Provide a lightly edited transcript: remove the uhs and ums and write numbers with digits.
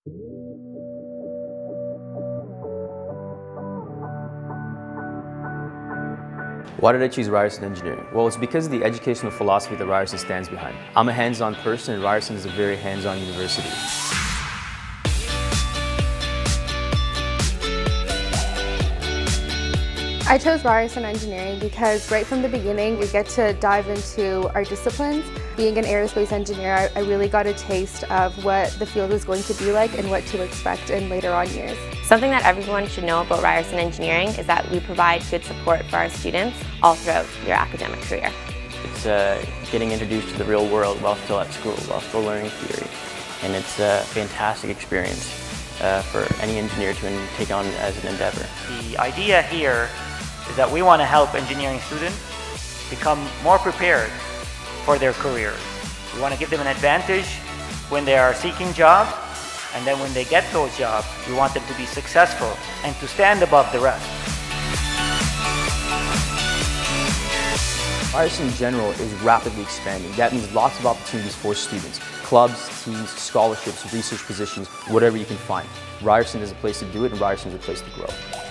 Why did I choose Ryerson Engineering? Well, it's because of the educational philosophy that Ryerson stands behind. I'm a hands-on person, and Ryerson is a very hands-on university. I chose Ryerson Engineering because right from the beginning we get to dive into our disciplines. Being an aerospace engineer, I really got a taste of what the field was going to be like and what to expect in later on years. Something that everyone should know about Ryerson Engineering is that we provide good support for our students all throughout their academic career. It's getting introduced to the real world while still at school, while still learning theory. And it's a fantastic experience for any engineer to take on as an endeavor. The idea here is that we want to help engineering students become more prepared for their careers. We want to give them an advantage when they are seeking jobs, and then when they get those jobs, we want them to be successful and to stand above the rest. Ryerson in general is rapidly expanding. That means lots of opportunities for students. Clubs, teams, scholarships, research positions, whatever you can find. Ryerson is a place to do it, and Ryerson is a place to grow.